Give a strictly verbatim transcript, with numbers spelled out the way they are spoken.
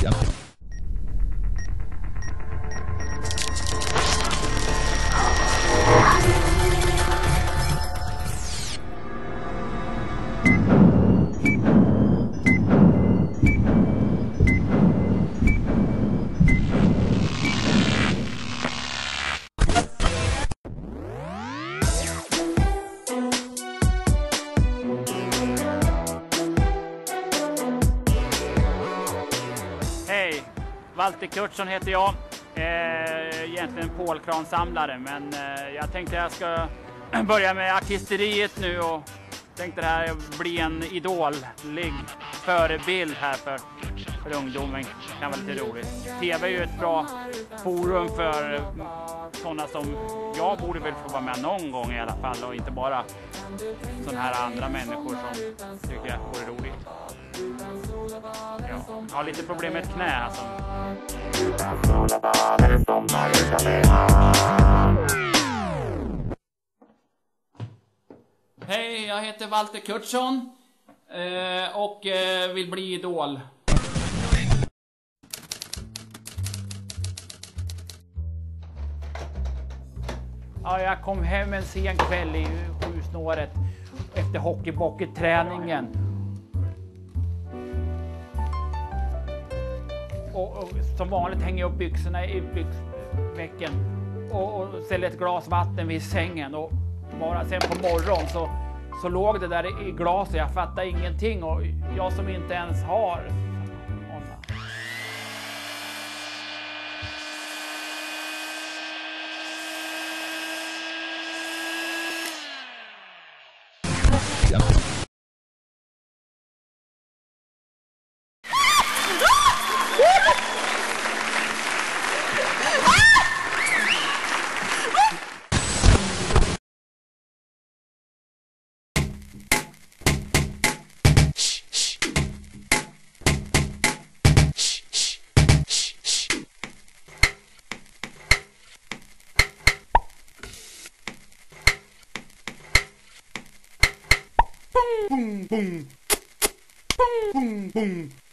Hej, Walter Kurtsson heter jag. Eh, egentligen pålkransamlare, men eh, jag tänkte jag ska börja med artisteriet nu och tänkte det här bli en idollig förebild här för, för ungdomen. Det kan vara lite roligt. T V är ju ett bra forum för sådana som jag borde väl få vara med någon gång i alla fall, och inte bara sådana här andra människor som tycker jag vore roligt. Ja, jag har lite problem med ett knä alltså. Hej, jag heter Walter Kurtsson eh, och eh, vill bli idol. Ja, jag kom hem en sen kväll i sjusnåret efter hockeybocket-träningen. Och, och som vanligt hänger jag upp byxorna i byxvecken och, och ställer ett glas vatten vid sängen. Och bara sen på morgonen så, så låg det där i glaset. Jag fattade ingenting, och jag som inte ens har. Boom, boom. Boom, boom, boom.